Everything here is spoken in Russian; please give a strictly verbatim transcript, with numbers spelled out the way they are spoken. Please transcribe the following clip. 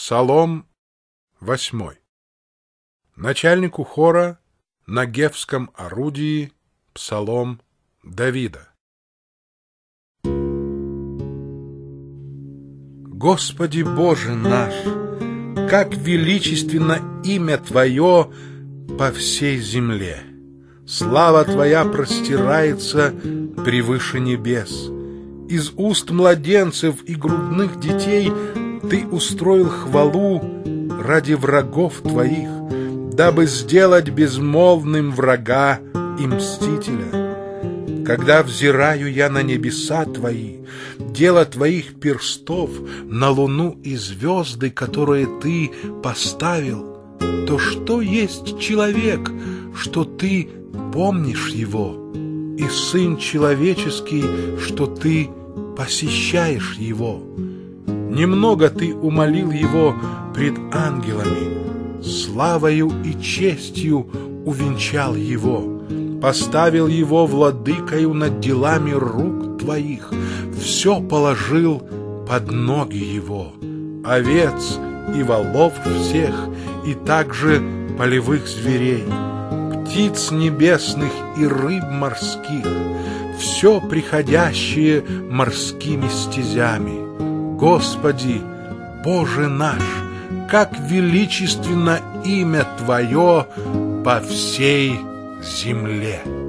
Псалом восьмой. Начальнику хора на гевском орудии псалом Давида. Господи Боже наш, как величественно имя Твое по всей земле! Слава Твоя простирается превыше небес. Из уст младенцев и грудных детей Ты устроил хвалу ради врагов Твоих, дабы сделать безмолвным врага и мстителя. Когда взираю я на небеса Твои, дело Твоих перстов, на луну и звезды, которые Ты поставил, то что есть человек, что Ты помнишь его, и сын человеческий, что Ты посещаешь его? Немного Ты умолил его пред ангелами, славою и честью увенчал его, поставил его владыкою над делами рук Твоих, все положил под ноги его, овец и волов всех, и также полевых зверей, птиц небесных и рыб морских, все приходящее морскими стезями. Господи, Боже наш, как величественно имя Твое по всей земле!